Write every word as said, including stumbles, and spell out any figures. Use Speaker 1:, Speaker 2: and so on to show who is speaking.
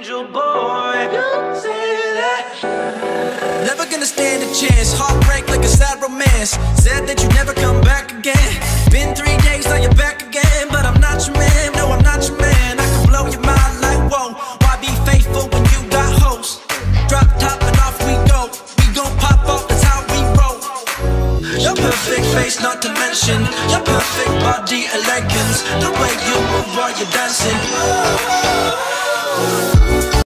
Speaker 1: angel boy. You say that.
Speaker 2: Never gonna stand a chance. Heartbreak like a sad romance. Said that you'd never come back again. Been three days, now you're back again. But I'm not your man, no I'm not your man. I can blow your mind like whoa. Why be faithful when you got hoes? Drop top and off we go. We gon' pop off, that's how we roll. Your perfect face, not to mention your perfect body, elegance. The way you move while you're dancing.